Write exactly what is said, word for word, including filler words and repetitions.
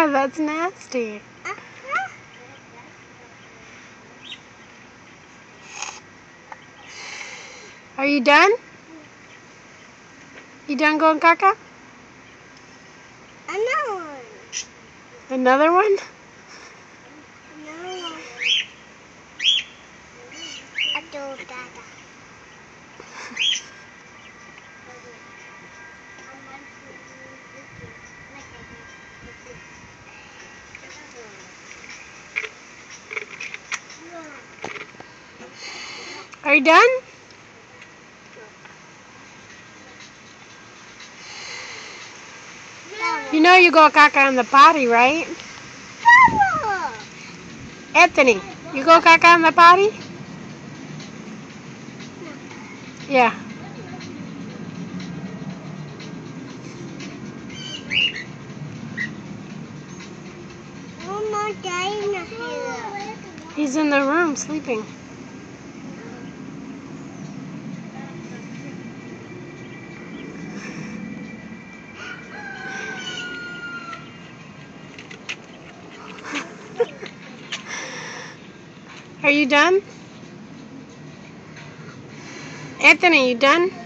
That's nasty. Are you done? You done going caca? Another one. Another one? Another one. I do that. Are you done? You know you go caca on the potty, right? Anthony, you go caca on the potty? Yeah. Oh, my daddy's not here. He's in the room sleeping. Are you done? Anthony, you done?